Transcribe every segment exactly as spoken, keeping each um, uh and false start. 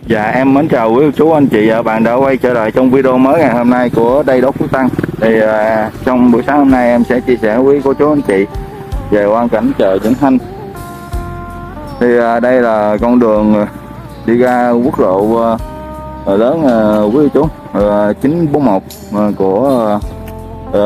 Dạ em mến chào quý chú anh chị và bạn đã quay trở lại trong video mới ngày hôm nay của Đây Đó Phú Tăng. Thì à, trong buổi sáng hôm nay em sẽ chia sẻ với cô chú anh chị về quang cảnh chợ Vĩnh Thanh. Thì à, đây là con đường đi ra quốc lộ à, lớn à, quý chú à, chín bốn một à, của à,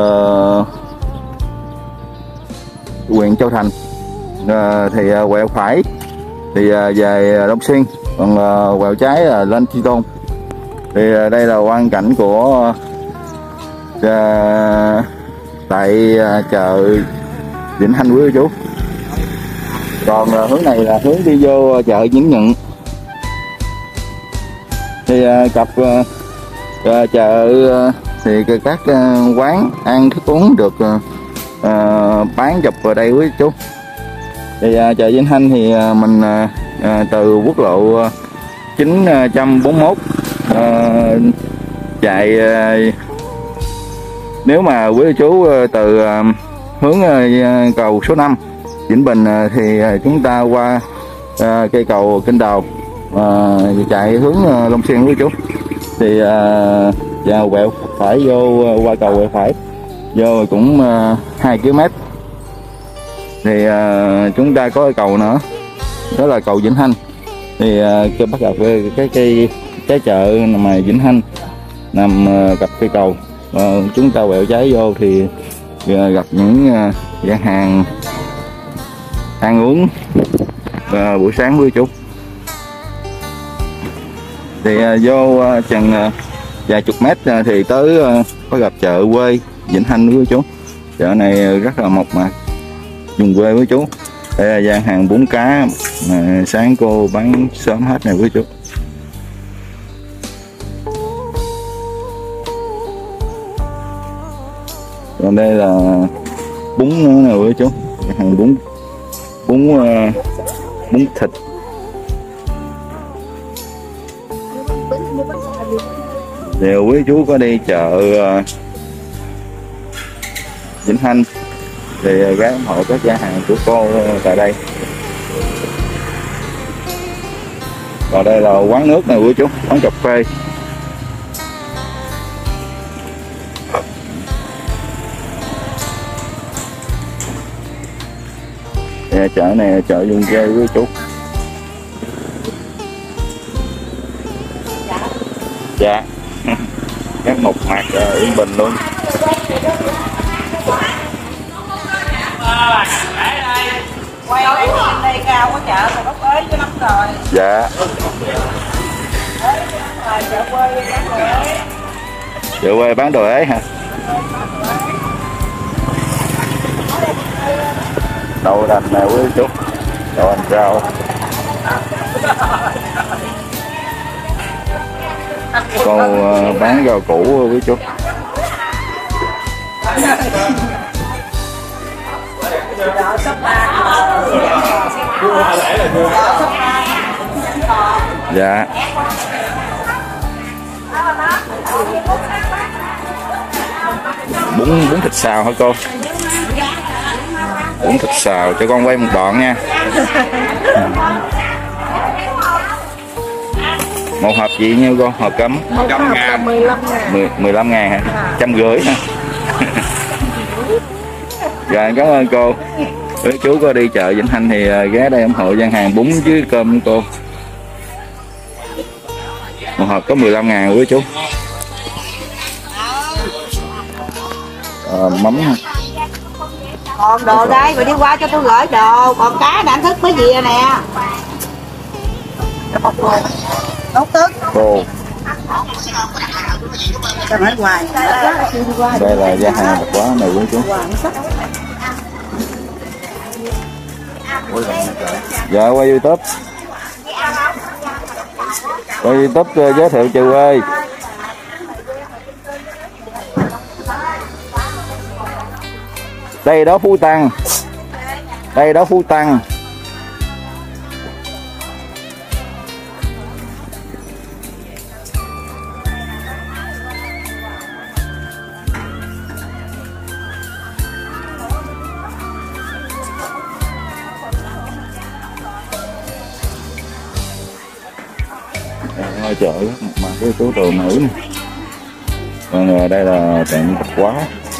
huyện Châu Thành. À, thì à, quẹo phải thì à, về Long Xuyên, còn uh, quẹo trái là lên Chi Tôn. Thì uh, đây là quang cảnh của uh, tại uh, chợ Vĩnh Thanh quý chú. Còn uh, hướng này là hướng đi vô chợ Vĩnh Nhận. Thì uh, cặp uh, uh, chợ uh, thì các uh, quán ăn thức uống được uh, uh, bán dọc vào đây quý chú. Thì uh, chợ Vĩnh Thanh thì uh, mình uh, À, từ quốc lộ chín bốn mốt à, chạy à, nếu mà quý chú từ à, hướng à, cầu số năm Vĩnh Bình à, thì à, chúng ta qua à, cây cầu Kinh Đào à, chạy hướng à, Long Xuyên quý chú, thì à, và quẹo phải vô qua cầu quẹo phải vô cũng à, hai ki lô mét. Thì à, chúng ta có cái cầu nữa, đó là cầu Vĩnh Thanh. Thì uh, bắt gặp cái cái cái, cái chợ mà Vĩnh Thanh nằm uh, cặp cây cầu. Uh, chúng ta quẹo trái vô thì uh, gặp những uh, gian hàng ăn uống uh, buổi sáng với chú. Thì uh, vô uh, chừng uh, vài chục mét uh, thì tới uh, có gặp chợ quê Vĩnh Thanh với chú. Chợ này rất là mộc mạc, vùng quê với chú. Đây là gian hàng bún cá mà sáng cô bán sớm hết này quý chú. Còn đây là bún nữa nè quý chú, gian hàng bún bún uh, bún thịt. Nếu quý chú có đi chợ uh, Vĩnh Thanh thì ghé ủng hộ các gian hàng của cô tại đây. Còn đây là quán nước này quý chú, quán cà phê. Thì chợ này là chợ vùng quê quý chú. Dạ các mộc mạc yên bình luôn. Quay ở trên đây cao có chợ rồi bốc ế cho lắm rồi. Dạ. Chợ quê bán đồ ế. Chợ quê bán đồ ế hả? Đậu đành này quý chú, đậu đành rau. Còn uh, bán rau củ quý chú. Dạ. Bún bún thịt xào hả cô? Bún thịt xào cho con quay một đoạn nha. Một hộp gì nhiêu cô? Hộp cấm trăm ngàn. mười lăm ngàn hả? Trăm rưỡi hả? Dạ cảm ơn cô. Nếu chú có đi chợ Vĩnh Thanh thì ghé đây ủng hộ gian hàng bún với cơm cô. Một hộp có mười lăm ngàn quý chú. À, mắm ha. Còn đồ đây rồi đi qua cho tôi gửi đồ. Còn cá đã thức mới gì nè. Tốt tức. Cô. Cho nói ngoài. Đây là gian hàng thật quá này quý chú. Dạ quay YouTube. Quay YouTube giới thiệu Trừ ơi. Đây Đó Phú Tăng. Đây Đó Phú Tăng. chợ mà cái số tường nữ này. Còn đây là tiệm tạp hóa.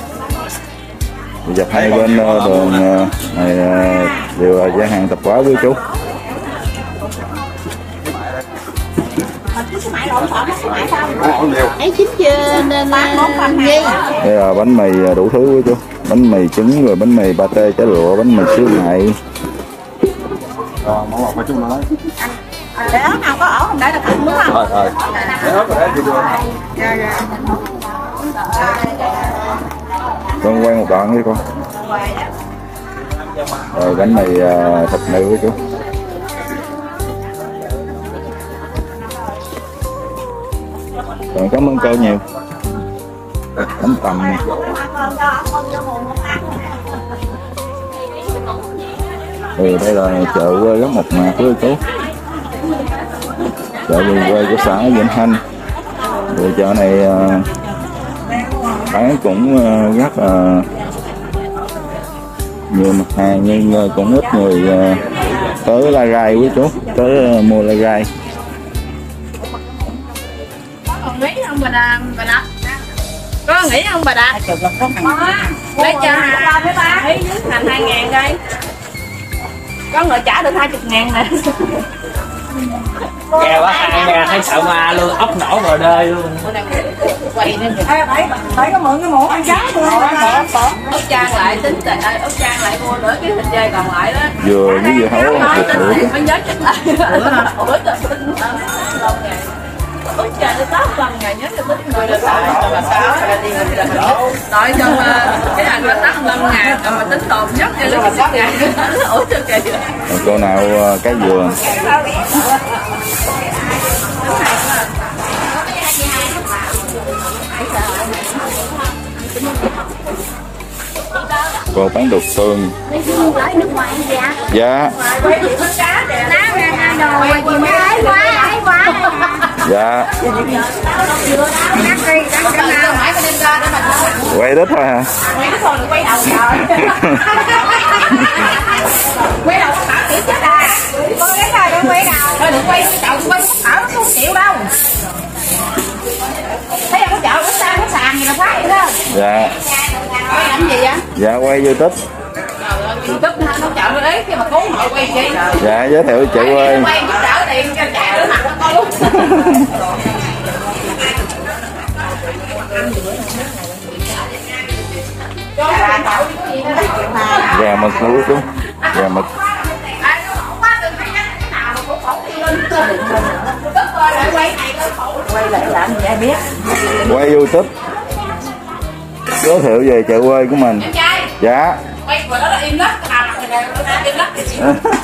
Dọc hai bên đường này đều là gian hàng tạp hóa với chú. Ấy chín chưa nên Nhi. Đây là bánh mì đủ thứ với chú. Bánh mì trứng rồi bánh mì pate chả lụa, bánh mì xíu mại. Món ngọt của chú nói. Để ớt nào có ổ không để là không đúng không? Rồi rồi. Để ớt rồi đấy chị đưa. Dạ dạ. Con quay một đoạn đi con. Rồi bánh mì uh, thịt nữ với chú. Rồi cảm ơn cô nhiều. Bánh tằm này. Ừ, đây là chợ quê rất mộc mạc với chú. Chợ vùng quê của xã Vĩnh Thanh. Rồi chợ này uh, bán cũng uh, rất là uh, nhiều mặt hàng nhưng uh, cũng ít người uh, tới la gai với chú, tới uh, mua la gai. Còn nghĩ không bà Đà, bà Đà? Có nghĩ không bà Đà? Lấy cho hai dưới thành hai ngàn đây. Có người trả được hai mươi ngàn nè. Kèo á hai ngàn thấy sợ ma luôn, ốc nổ vào đời luôn. Quay lên Phải phải có mượn cái muỗng ăn cháo luôn. ốc trang lại tính tại ốc trang lại mua nữa cái thịt dê còn lại đó. Vừa với vừa hấu thịt nữa. Mới nhớ chết lại. Ủa trời tính lâu ngày. Ốc trang nó tám lần ngày nhớ cho tính người là sao là sao là đi người là nói trong cái hàng là tám mươi lăm ngàn còn mà tính tồn nhất cho nó chín ngàn. Ủa trời kìa. Cô nào uh, cái dừa. Cô bán đồ xương. Nước ngoài dạ. Dạ. Lá ra đồ gì mới ái quá, ái quá. Dạ. Quay đít thôi hả? Quay đít thôi, quay đầu trời. Quay đầu không bảo tiểu chết à. Con cái này đừng quay đầu. Thôi đừng quay đầu, quay không bảo không chịu đâu. Thấy không có chợ có sang có sàn gì là phát vậy đó. Dạ. Quay làm gì vậy? Dạ quay YouTube. Trời ơi, YouTube nó chợ ấy khi mà cứu họ quay chi. Dạ giới thiệu chị ơi. Quay giúp đỡ tiền cho chạy đứa mặt nó coi luôn. Gà mực nữa chú. Gà mực. Quay lại làm gì ai biết. Quay YouTube. Giới thiệu về chợ quê của mình. Em trai. Dạ. Quay vào đó là im lặng, à mặt này này im lặng thì chịu.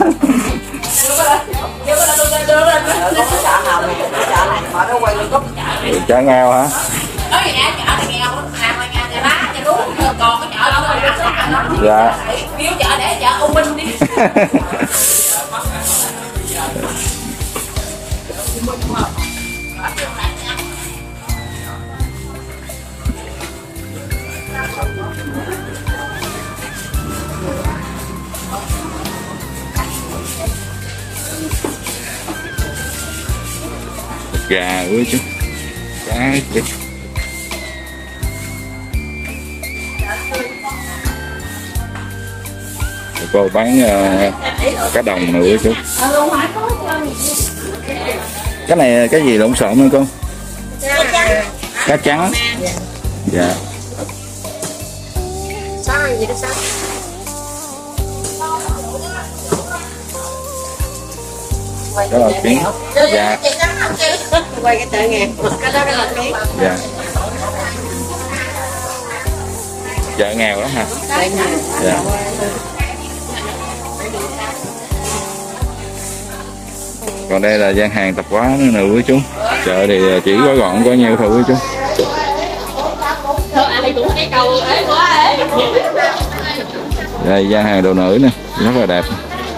Chợ nghèo hả? Nói gì nè, chợ này nghèo, hàng là nhà nhà lá, nhà lúa, còn cái chợ đó là ăn đó. Dạ. Kêu chợ để chợ U Minh đi. Gà với chú. Cá chứ. Cô bán uh, cá đồng nữa chú. Cái này cái gì lộn xộn hả con? Cá trắng. Dạ. Đó là kiến. Dạ. Quay cái chợ nghèo. Cái đó là kiến. Dạ. Chợ nghèo lắm hả? Dạ. Còn đây là gian hàng tạp hóa nữa nè quý chú. Chợ thì chỉ gói gọn có nhiêu thôi quý chú. Đây gian hàng đồ nữ nè, rất là đẹp.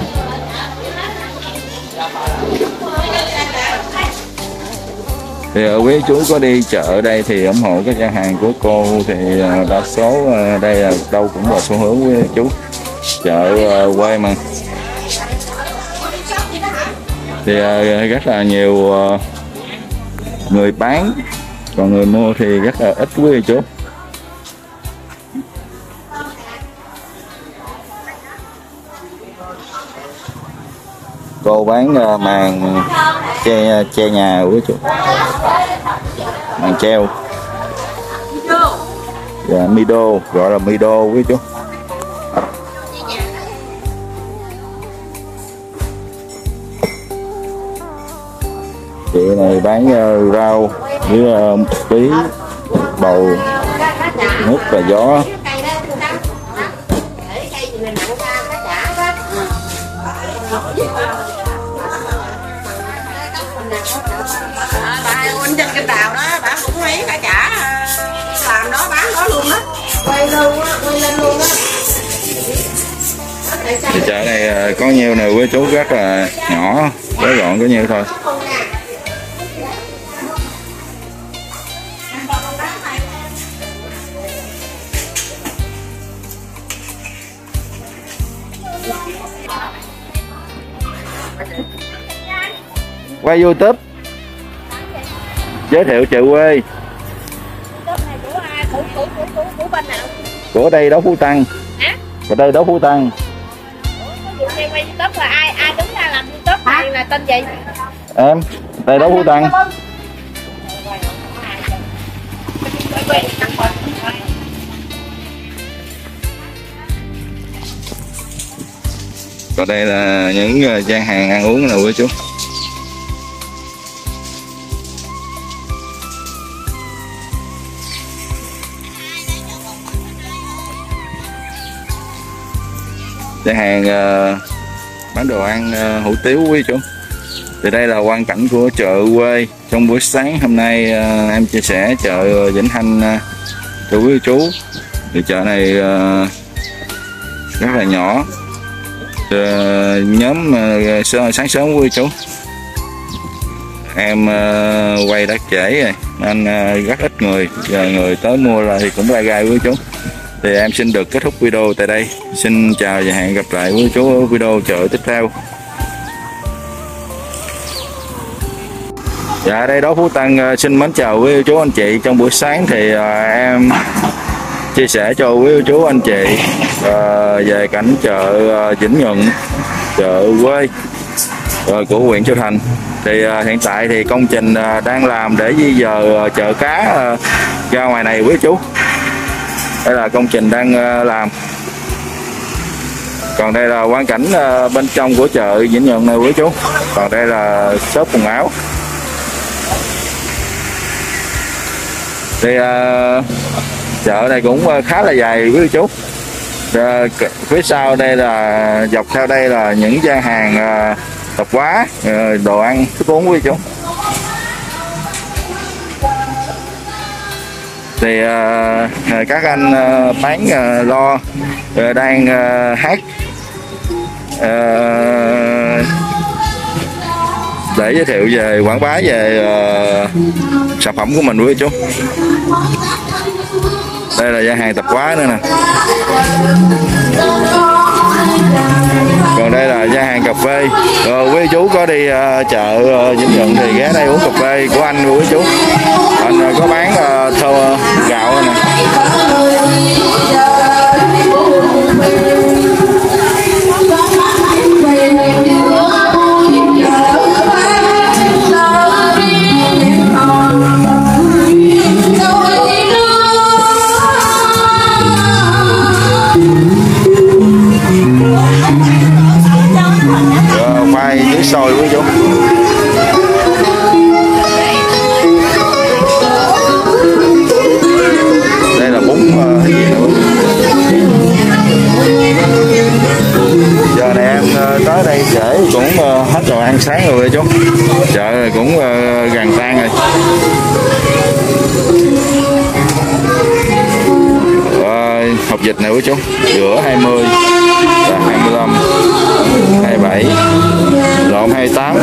Thì quý chú có đi chợ ở đây thì ủng hộ các gian hàng của cô thì đa số đây là đâu cũng là xu hướng với chú. Chợ quê mà. Thì rất là nhiều người bán, còn người mua thì rất là ít quý chú. Cô bán uh, màn che che nhà quý chú, màn treo và mido, gọi là mido quý chú. Chị này bán uh, rau với uh, bí, bầu, nước và gió. Bà Quỳnh trên kênh đào đó, bà cũng mấy cả chả làm đó bán đó luôn đó. Quay luôn á, quay lên luôn á. Thì chợ này có nhiều nè quý chú, rất là nhỏ, gói gọn có nhiêu thôi. Quay YouTube giới thiệu chợ quê của đây đó Phú Tăng. Hả? Của đây đó Phú Tăng. Quay YouTube là ai ai đứng ra làm YouTube này là tên gì? Em đây đó Phú Tăng. Còn đây là những gian hàng ăn uống nào quý chú. Gian hàng uh, bán đồ ăn uh, hủ tiếu quý chú. Thì đây là quang cảnh của chợ quê trong buổi sáng hôm nay. Uh, em chia sẻ chợ Vĩnh Thanh uh, cho quý chú. Thì chợ này uh, rất là nhỏ. Uh, nhóm uh, sáng sớm quý chú. Em uh, quay đã trễ rồi nên uh, rất ít người. Giờ người tới mua là thì cũng gai gai quý chú. Thì em xin được kết thúc video tại đây. Xin chào và hẹn gặp lại quý chú ở video chợ tiếp theo. Dạ đây đó Phú Tăng xin mến chào quý chú anh chị. Trong buổi sáng thì uh, em chia sẻ cho quý chú anh chị uh, về cảnh chợ uh, Vĩnh Nhuận, chợ quê uh, của huyện Châu Thành. Thì uh, hiện tại thì công trình uh, đang làm để di dời uh, chợ cá uh, ra ngoài này quý chú. Đây là công trình đang uh, làm. Còn đây là quang cảnh uh, bên trong của chợ Vĩnh Nhuận này quý chú. Còn đây là shop quần áo. Thì uh, chợ này cũng uh, khá là dài quý chú. Uh, phía sau đây là dọc theo đây là những gian hàng uh, tạp hóa, uh, đồ ăn thức uống quý chú. Thì uh, các anh uh, bán uh, lo uh, đang uh, hát uh, để giới thiệu về quảng bá về uh, sản phẩm của mình quý chú. Đây là gian hàng tạp hóa nữa nè. Còn đây là gian hàng cà phê. Rồi quý chú có đi uh, chợ uh, Vĩnh Nhuận thì ghé đây uống cà phê của anh quý chú. Anh uh, có bán uh, thô gạo nè. Khoai dưới sôi quý chú. Đây là bún uh, gì nữa. Giờ này em uh, tới đây trễ cũng uh, hết rồi ăn sáng rồi quý chú. Chợ này cũng uh, gần tan rồi. Uh, hộp vịt này quý chú, giữa hai mươi và hai mươi lăm, hai mươi bảy, lộn hai mươi tám.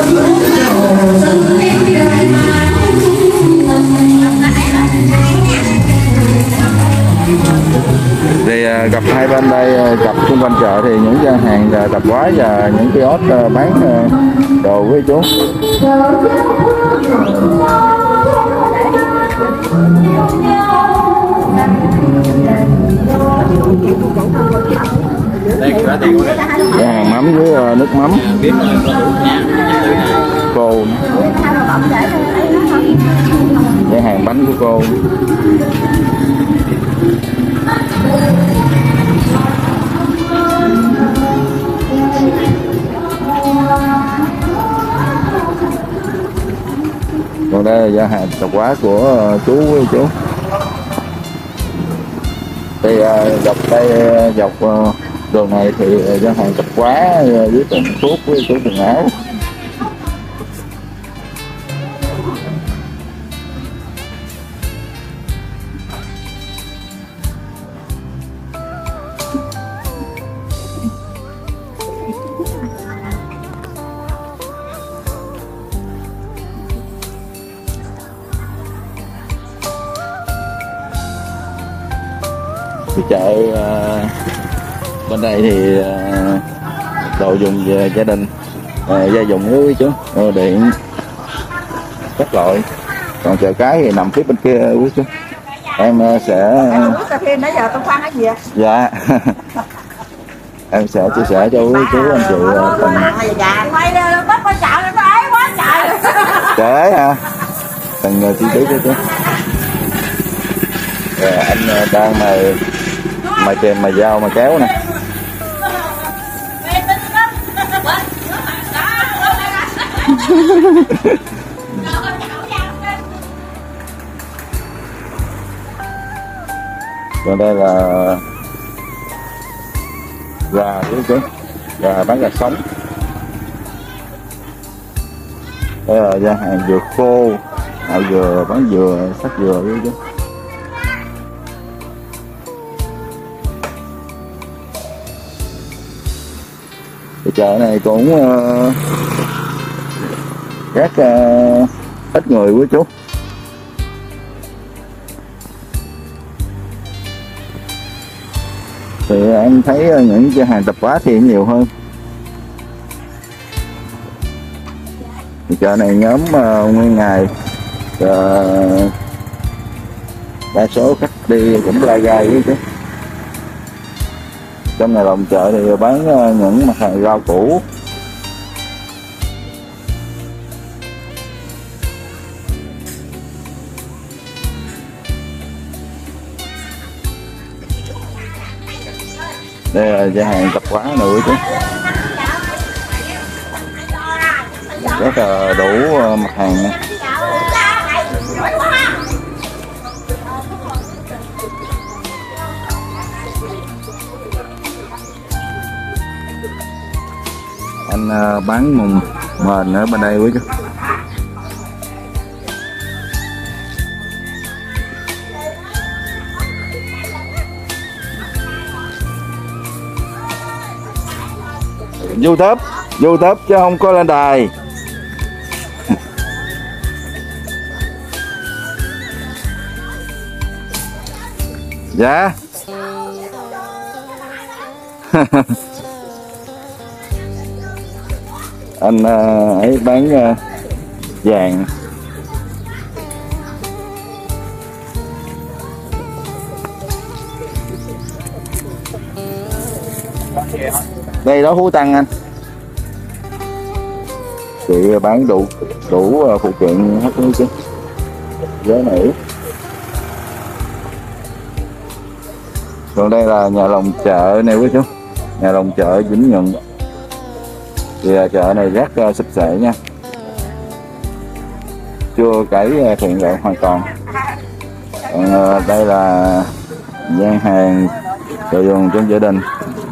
Thì uh, gặp hai bên đây, uh, gặp xung quanh chợ thì những gian hàng uh, tạp hóa và những kiosk uh, bán uh, đồ quý chú. Đây có tiền của đây. Cái hàng mắm với uh, nước mắm Biết rồi, có đủ nhà. cô. Cái hàng bánh của cô. Còn đây là gian hàng tạp hóa của uh, chú với chú. Thì uh, dọc đây uh, dọc uh, đường này thì uh, gian hàng tạp hóa uh, với tiệm thuốc với chú quần áo. Thì chợ uh, bên đây thì uh, đồ dùng về gia đình, uh, gia dụng với chú, uh, điện các loại. Còn chợ cái thì nằm phía bên kia quý chú. Em uh, sẽ Uống cà phê nãy giờ tôi khoan cái gì vậy? dạ em sẽ chia sẻ cho quý chú anh chị uh, phần Quay đi, bắt con chạo nó ái quá trời. kế ha, phần uh, chi tiết đó chú. Rồi anh uh, đang mày mày kèm mày dao mày kéo nè. Còn đây là gà đúng chứ, gà bán gà sống. Đây là gian hàng dừa khô, hậu dừa bán dừa, sắc dừa đúng chứ. Cái chợ này cũng uh, rất uh, ít người quý chú. Thì em thấy những cái hàng tạp hóa thì nhiều hơn. Thì chợ này nhóm uh, nguyên ngày, uh, đa số khách đi cũng lai gai quý chú. Trong này lòng chợ thì bán uh, những mặt hàng rau củ. Đây là gian hàng tạp hóa nữa chứ, rất là đủ uh, mặt hàng nha. Anh uh, bán mùng mền ở bên đây quý chú. YouTube, YouTube chứ không có lên đài. Dạ. Anh uh, ấy bán uh, vàng. Đây đó Phú Tăng anh. Chị bán đủ đủ phụ kiện hết chứ. Giá nữ. Còn đây là nhà lòng chợ này quý chú. Nhà lòng chợ Vĩnh Nhuận. Thì chợ này rất uh, sạch sẽ nha. Chưa cải thiện lại hoàn toàn. Còn uh, đây là gian hàng đồ dùng trong gia đình.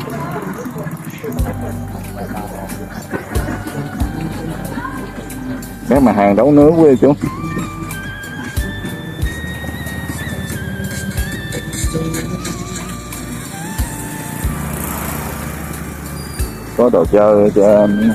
Các mặt hàng nấu nướng quý chú. Có đồ chơi cho em.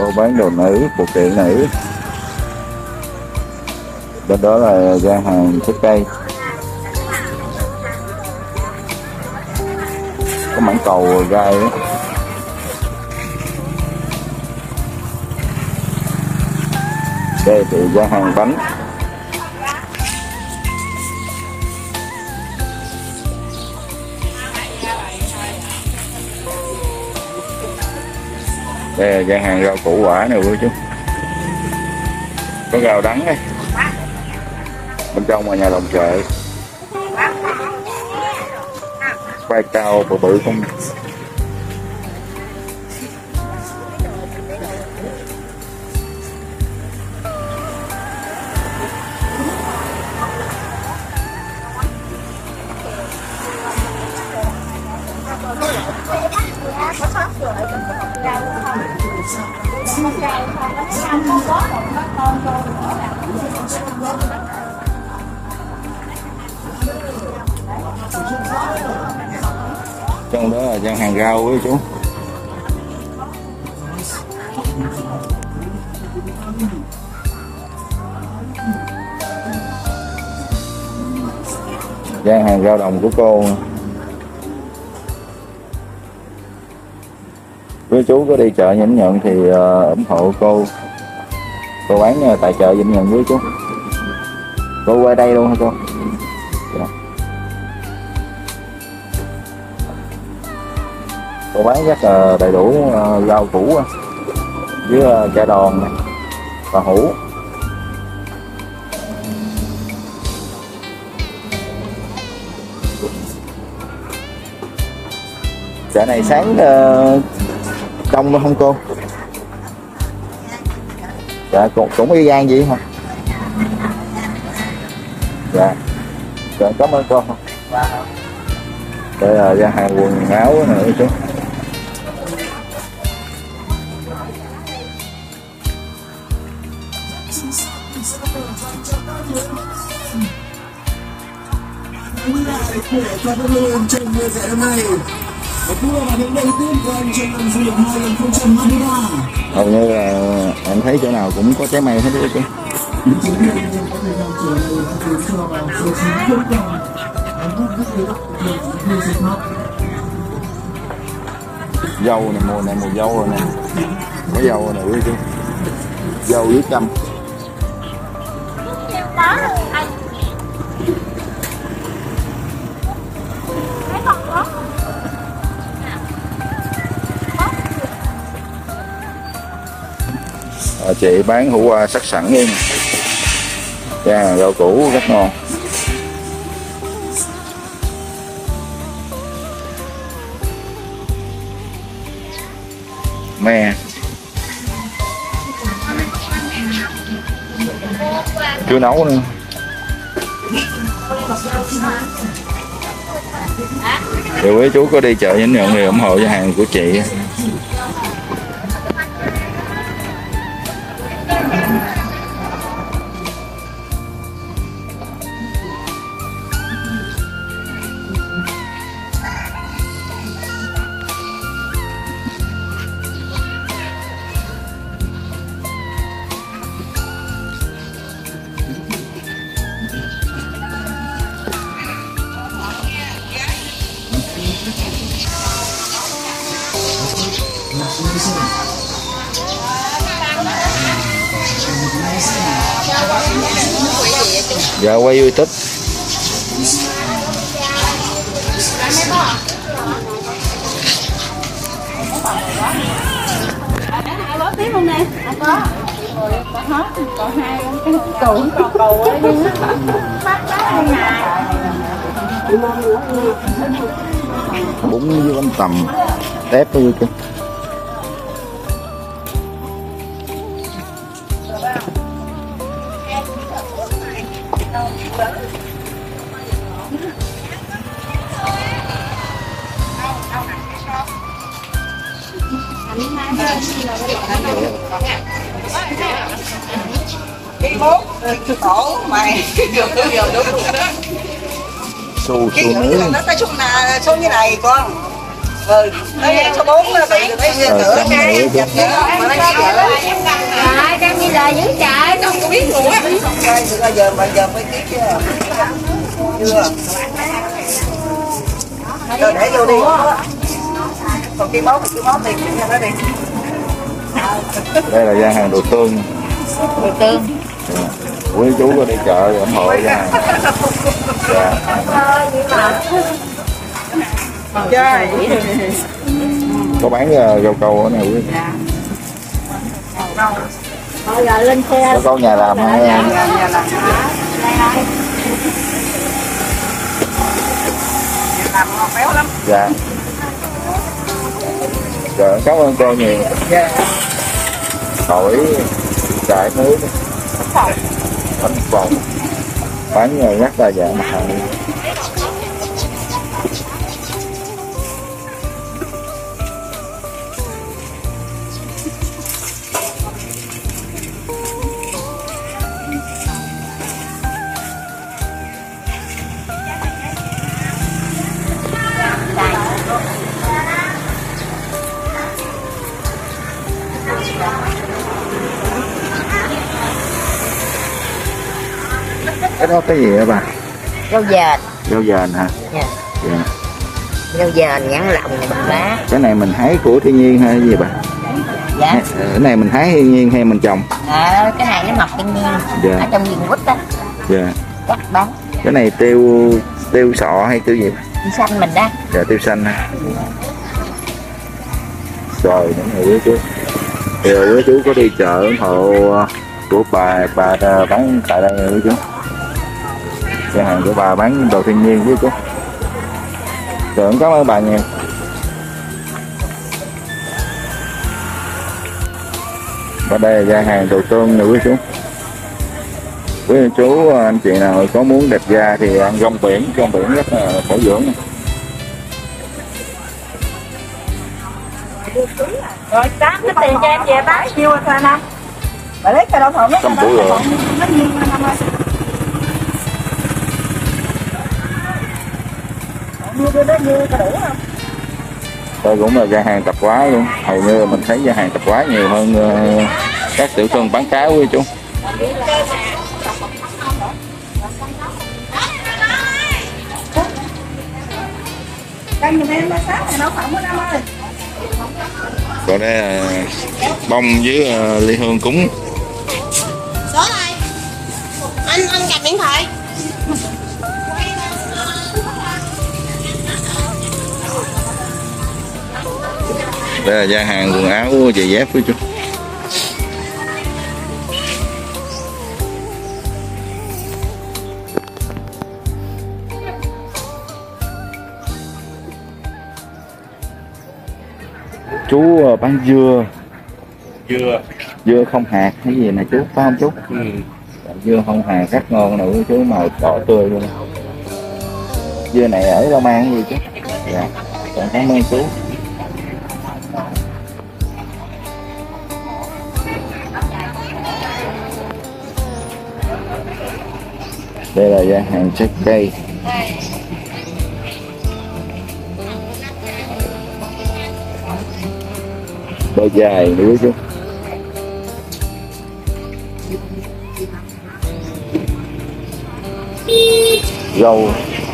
Cô bán đồ nữ, phụ kiện nữ. Bên đó là gian hàng trái cây. Có mảng cầu gai đó. Đây thì gian hàng bánh. Đây là gian hàng rau củ quả này quý chú. Có rau đắng đây. Bên trong là nhà đồng chợ. Khoai cao bự bự không. Trong đó là gian hàng rau với chú. Gian hàng rau đồng của cô. Quý chú có đi chợ Vĩnh Nhận thì uh, ủng hộ cô. Cô bán uh, tại chợ Vĩnh Nhận với chú. Cô qua đây luôn hả cô? Dạ. Cô bán rất là đầy đủ uh, rau củ uh, với uh, chả đòn này, và hũ. Chợ này sáng uh, đông không cô? Dạ cũng cũng y gan gì hả? Dạ. Dạ cảm ơn cô. Đây là ra hàng quần áo nữa chú. Trong mùa giải năm nay, một mùa là những đầu tiên của anh trong năm du lịch hai không hai ba. Hầu như là em thấy chỗ nào cũng có trái mây hết đấy chứ. Dâu này, mùa này mùa dâu rồi nè, có dâu rồi nè quý chú, dâu với cam. À, chị bán hũ qua sắc sẵn nha. Dạ, rau củ rất ngon. Me chưa nấu nữa. Thì quý chú có đi chợ Vĩnh Nhận thì ủng hộ cho hàng của chị. Dạ quay YouTube. Có tiếp không nè? Có. Còn hết, còn hai cái cầu còn cầu ấy nhưng á. Bắt bắt hai ngày. Bún với bánh tằm tép với kìa. Đi bốn tổ mày giờ tới giờ đúng Xu xu cái nướng. nó tới xuống là xuống như này con Ừ, nói vậy số bốn là bị thấy cửa cái chặt nữa mà nó chỉ vợ. Trời, đang đi lời dữ trời. Không có biết luôn á. Bây giờ bây giờ mới biết chưa? Chưa. Rồi để vô đi. Còn cái bó thì cái bó tiền cho nó đi. Đây là gian hàng đồ tương. Đồ tương. Quý chú có đi chợ ủng hộ gian hàng. Dạ. Chơi. Có bán uh, rau câu ở này quý. Thôi rồi lên xe. Rau câu nhà làm hay Nhà làm. Làm ngon béo lắm. dạ. Dạ, cảm ơn cô nhiều. Dạ. Tỏi cải muối bánh phồng bán nhiều rất là dạng mặt hàng. Cái đó cái gì hả bà? Rau dền. Rau dền hả? Dạ. Dạ. Rau dền nhãn lồng bằng lá. Cái này mình hái của thiên nhiên hay cái gì bà? Dạ. Cái này mình hái thiên nhiên hay mình trồng? À, cái này nó mọc thiên nhiên. Dạ. Ở trong vườn quýt á. Dạ. Cắt bán. Cái này tiêu tiêu sọ hay tiêu gì bà? Tiêu xanh mình đó. Dạ, tiêu xanh ha. Rồi những người với chú. Thì với chú có đi chợ ủng hộ của bà bà bán tại đây với chú. Cửa hàng của bà bán đồ thiên nhiên với chú. Rồi cảm ơn bà nhiều. Và đây là gian hàng đồ tương nữa quý chú. Quý chú anh chị nào có muốn đẹp da thì ăn rong biển, rong biển rất là bổ dưỡng. Rồi tám cái tiền cho em về bán nhiêu sao năm? Bà lấy cái đậu phộng Trăm củ rồi. nó nhiêu năm ơi. Nhiêu đưa đó nhiêu có đủ không? Đây cũng là gian hàng tạp hóa luôn. Hầu như mình thấy gian hàng tạp hóa nhiều hơn uh, các tiểu thương bán cá quý chú. Canh giùm em ba sáu này đậu phộng của năm ơi. Còn đây là bông với uh, ly hương cúng. Số ơi, anh anh cầm điện thoại. Đây là gian hàng quần áo giày dép quý chú. Chú bán dưa. Dưa. Dưa không hạt hay gì nè chú, phải không chú? Ừ. Dưa không hạt rất ngon nè quý chú, màu đỏ tươi luôn. Dưa này ở Long An gì chú? Dạ. Cảm ơn chú. Đây là gian hàng trái cây. Đôi dài nữa quý chú. Rau.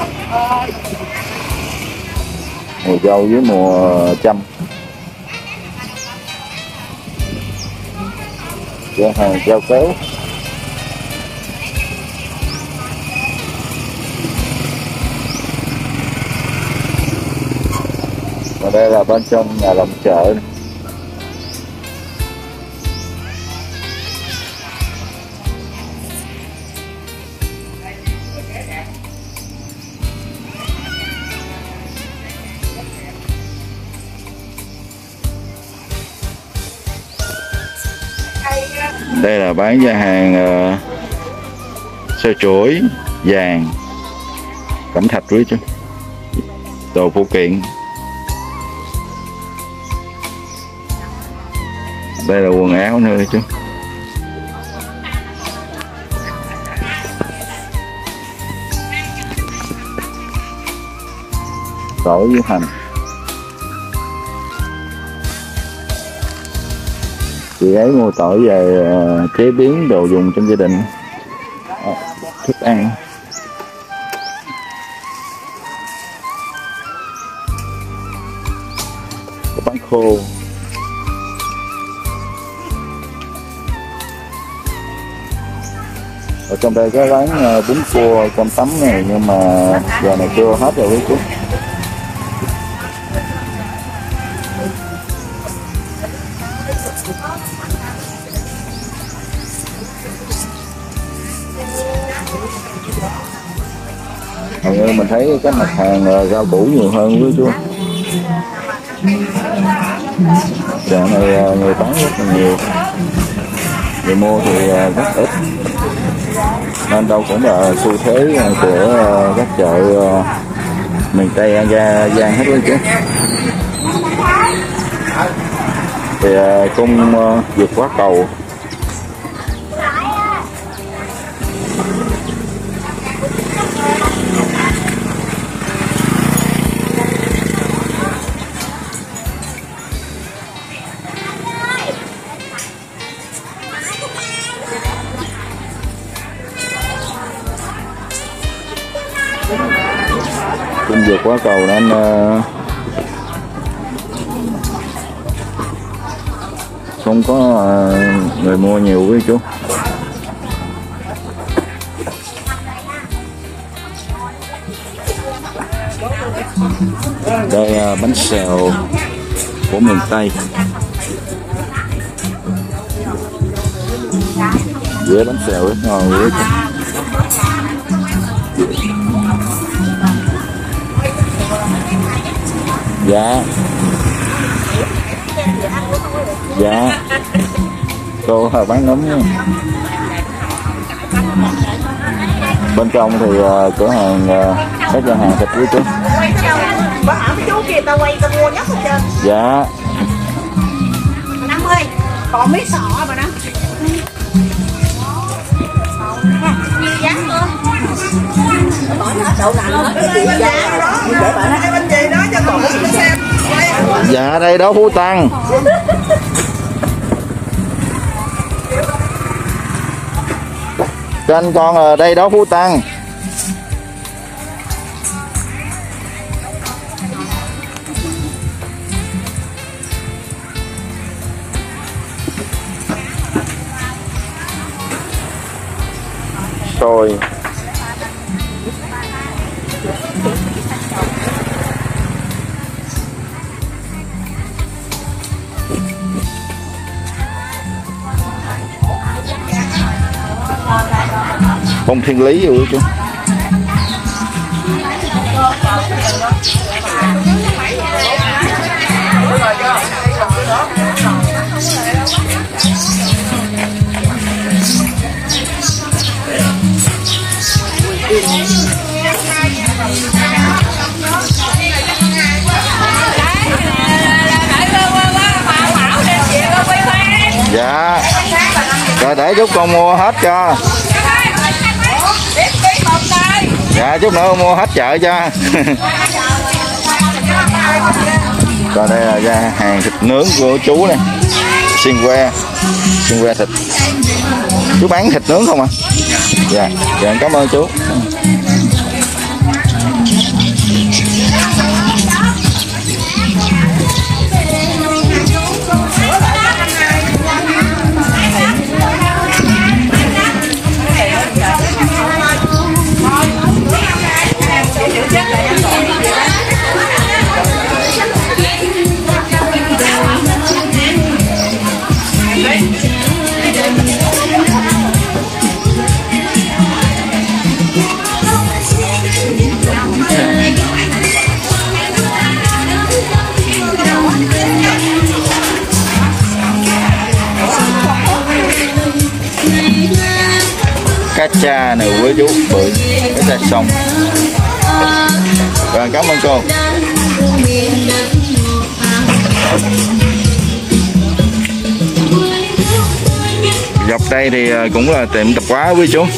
Mùa dâu với mùa chăm. Gian hàng rau kéo. Và đây là bên trong nhà lòng chợ. Đây là bán gian hàng uh, sơ chuỗi vàng cẩm thạch quý chú, đồ phụ kiện. Đây là quần áo nữa chú. Tỏi với hành. Chị ấy mua tỏi về uh, chế biến đồ dùng trong gia đình, uh, thức ăn. Có bán khô. Ở trong đây có bán uh, bún cua, cơm tấm này, nhưng mà giờ này chưa hết rồi quý chú. Hầu như mình thấy các mặt hàng uh, rau củ nhiều hơn quý chú. Chợ này uh, người bán rất là nhiều, người mua thì uh, rất ít, nên đâu cũng là xu thế của các chợ miền Tây An Giang hết luôn chứ. Thì cung vượt quá cầu. Cung vượt quá cầu nên uh, không có uh, người mua nhiều quý chú. Đây uh, bánh xèo của miền Tây, dĩa bánh xèo rất ngon quý chú. Dạ. Dạ. Cô hơi bán nấm nha. Bên trong thì uh, cửa hàng uh, các nhà hàng thịt quý chú. Bà hỏi cái chú kia tao quay tao mua nhất hết trơn. Dạ. năm mươi. Còn mấy sọ mà năm. Nhiều giá luôn. Bỏ hết đậu nành hết cái gì giá đó. Để bạn cái bánh gì đó cho còn cái xem. Dạ đây đó Phú Tăng. Kênh con ở đây đó Phú Tăng. Rồi. Không thiên lý rồi chú. Dạ. Rồi để chút con mua hết cho. Dạ chút nữa mua hết chợ cho. Còn đây là ra hàng thịt nướng của chú này, xiên que, xiên que thịt. Chú bán thịt nướng không ạ? À? Dạ, dạ cảm ơn chú. Cá cha này quý chú, bự, cá cha sông. Và cảm ơn cô. Dọc đây thì cũng là tiệm tạp hóa quý chú.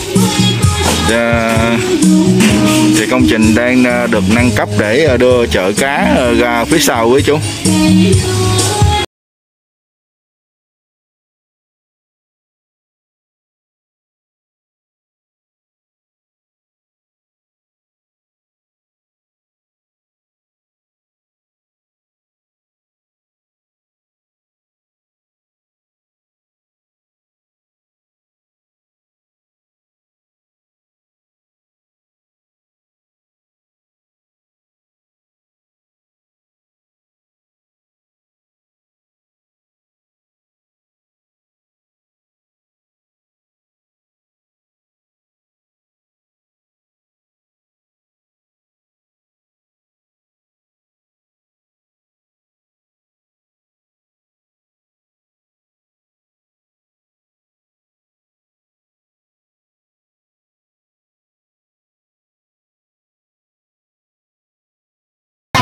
Thì công trình đang được nâng cấp để đưa chợ cá ra phía sau quý chú.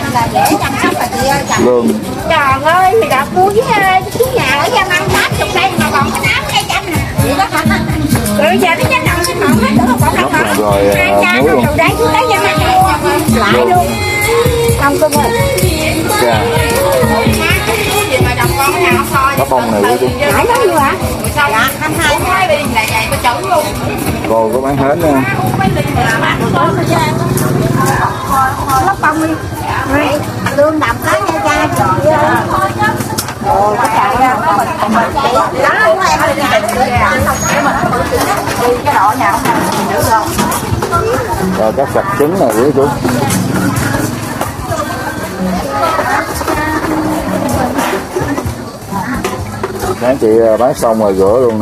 là dễ chăm sóc là chị ơi. Lương. Trời ơi, thì đợt mua với chú nhà ở Gia Măng tám chục đây mà còn có tám cây chanh nè. Vậy đó hả? Rồi giờ nó chanh nồng cái ngọn hết nữa còn Gốc không hả? rồi Hai uh, cha muối luôn. từ đây xuống tới Gia Măng lại luôn. Không cưng ơi. Dạ. gì mà chồng con cái nào thôi. Có bông này quý chú. Nãy nói như hả? Dạ, hai hai cái đi lại vậy mà chồng luôn. Cô có bán hết nè. Lóc bông đi. Lương đậm cái nha cha. Trời ơi. Ồ, cái chả ra đó mình không mình đó không em đi tìm cái nhà để mình đi cái độ nhà không mình nữa không. Rồi các sạch trứng này quý chú. Sáng chị bán xong rồi rửa luôn nè.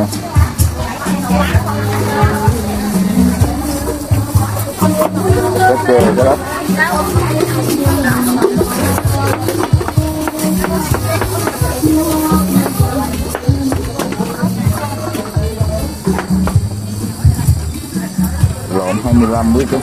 Cái kê cái đất. Lộn hai mươi lăm quý chú.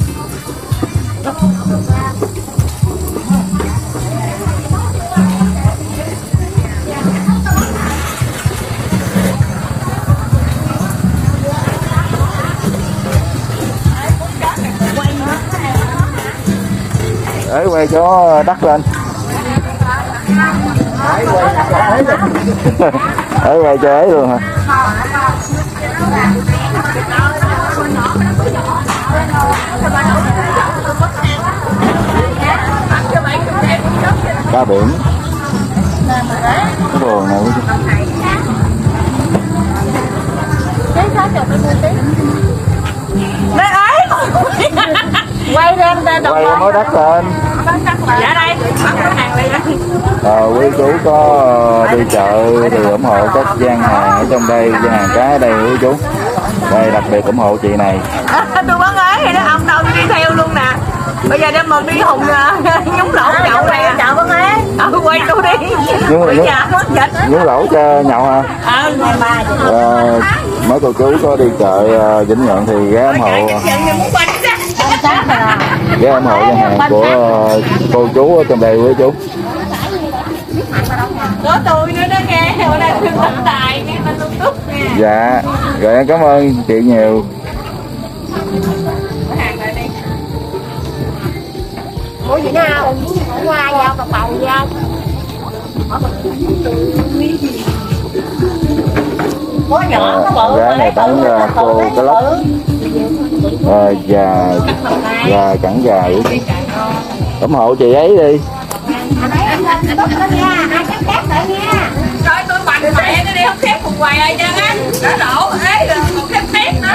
Đấy quay cho đắt lên. Đấy quay cho ấy luôn hả? Cá biển. Cái đồ này Bé ấy. Quay lên ta quay mới đắt lên. dạ đây hàng đây À, quý chú có đi chợ thì ủng hộ các gian hàng ở trong đây, gian hàng cá ở đây quý chú. Đây đặc biệt ủng hộ chị này. à, tôi bán ấy thì nó ông đâu đi theo luôn nè. Bây giờ đem mình đi hùng nhúng lẩu nhậu nè. Chợ bán ấy. Ừ quay tôi đi. Nhúng, Bây nhúng, giờ mất dịch. nhúng lẩu cho nhậu hả? Ờ ngày ba À, mấy cô chú có đi chợ uh, Vĩnh Nhuận thì ghé ủng hộ ghé ủng hộ gian hàng của uh, cô chú ở trong đây quý chú. có tôi nữa đó nghe. Hôm nay tôi tận tài nghe mình tôi túc nha. Dạ rồi em cảm ơn chị nhiều. Mua gì nào? Hoa vào cặp bầu ra. Có nhỏ có bự. Gái này bán uh, cô cái lóc uh, gà gà cẳng gà quý chú. Ủng hộ chị ấy đi. Rồi tôi bành mẹ nó đi không khép một quầy ai chân á. Nó đổ ấy rồi còn khép khép nữa.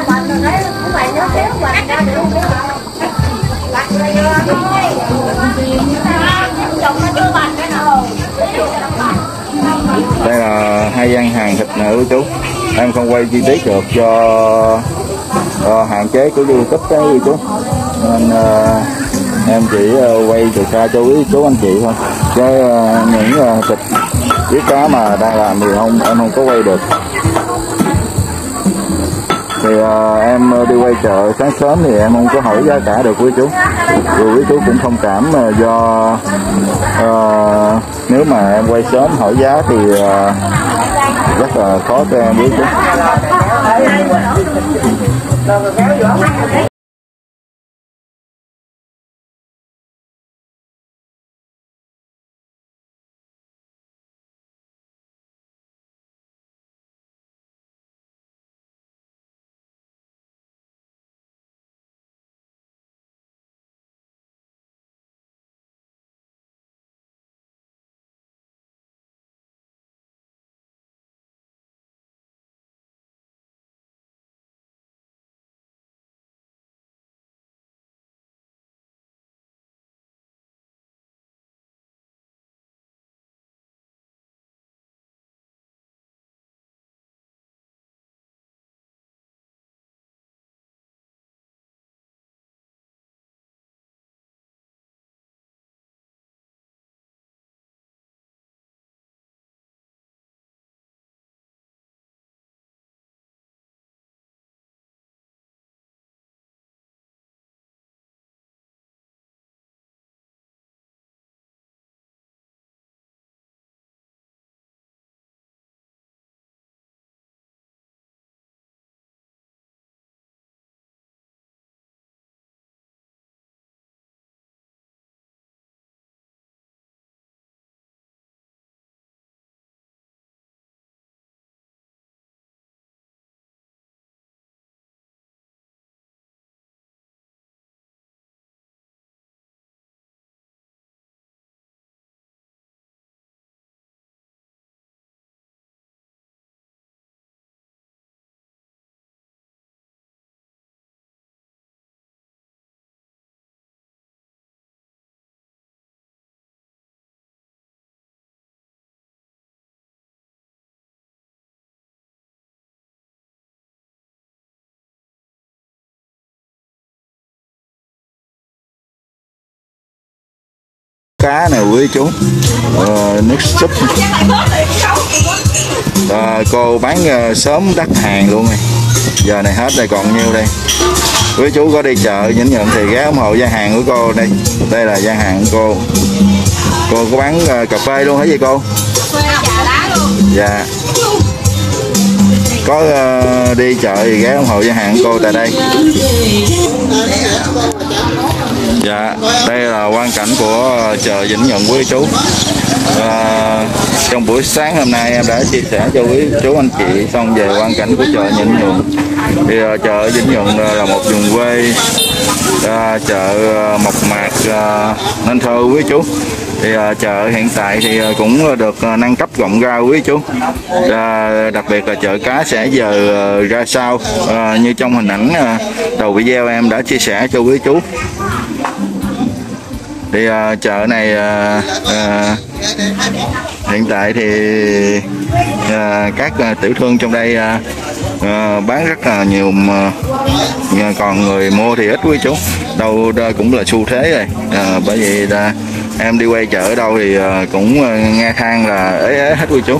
Đây là hai gian hàng thịt nè quý chú. Em không quay chi tiết được do uh, hạn chế của YouTube đấy quý chú. Nên uh, em chỉ uh, quay từ xa cho quý chú anh chị thôi. Chứ uh, những uh, thịt với cá mà đang làm thì không em không có quay được. Thì uh, em uh, đi quay chợ sáng sớm thì em không có hỏi giá cả được quý chú. Rồi quý chú cũng thông cảm uh, do uh, nếu mà em quay sớm hỏi giá thì uh, rất là khó cho em quý chú. cá này quý chú, uh, nước súp. Uh, cô bán uh, sớm đắt hàng luôn này, giờ này hết rồi còn nhiêu đây. Quý chú có đi chợ Vĩnh Nhuận thì ghé ủng hộ gian hàng của cô đây. Đây là gian hàng của cô. Cô có bán uh, cà phê luôn hả gì cô? Dạ. Có uh, đi chợ thì ghé ủng hộ gian hàng của cô tại đây. Dạ, đây là quang cảnh của uh, chợ Vĩnh Nhuận quý chú. Uh, trong buổi sáng hôm nay em đã chia sẻ cho quý chú anh chị xong về quang cảnh của chợ Vĩnh Nhuận. Thì uh, chợ Vĩnh Nhuận uh, là một vùng quê, uh, chợ uh, mộc mạc uh, nên thơ quý chú. Thì uh, chợ hiện tại thì uh, cũng được uh, nâng cấp rộng ra quý chú. Uh, đặc biệt là chợ cá sẽ giờ uh, ra sao uh, như trong hình ảnh uh, đầu video em đã chia sẻ cho quý chú. Thì uh, chợ này uh, uh, hiện tại thì uh, các uh, tiểu thương trong đây uh, uh, bán rất là nhiều, uh, còn người mua thì ít quý chú. Đâu đây cũng là xu thế rồi, uh, bởi vì uh, em đi quay chợ ở đâu thì uh, cũng uh, nghe than là ế ế hết quý chú.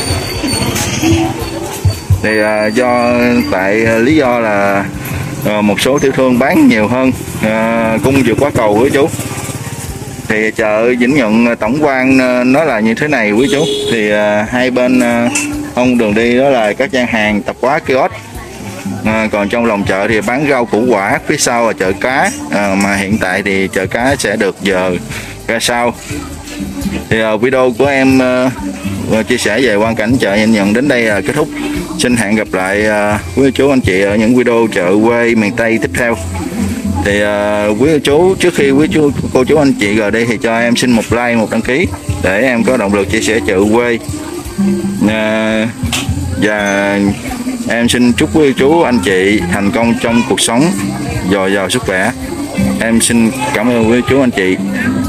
Thì uh, do tại uh, lý do là uh, một số tiểu thương bán nhiều hơn, uh, cung vượt quá cầu quý chú. Thì chợ Vĩnh Nhuận tổng quan nó là như thế này quý chú. Thì uh, hai bên uh, không đường đi đó là các gian hàng tạp hóa kiosk. Uh, còn trong lòng chợ thì bán rau củ quả, phía sau là chợ cá. Uh, mà hiện tại thì chợ cá sẽ được giờ ra sau. Thì uh, video của em uh, chia sẻ về quang cảnh chợ Vĩnh Nhuận đến đây là kết thúc. Xin hẹn gặp lại uh, quý chú anh chị ở những video chợ quê miền Tây tiếp theo. Thì uh, quý chú, trước khi quý chú cô chú anh chị rời đi thì cho em xin một like, một đăng ký để em có động lực chia sẻ chợ quê. Uh, và em xin chúc quý chú anh chị thành công trong cuộc sống, dồi dào sức khỏe. Em xin cảm ơn quý chú anh chị.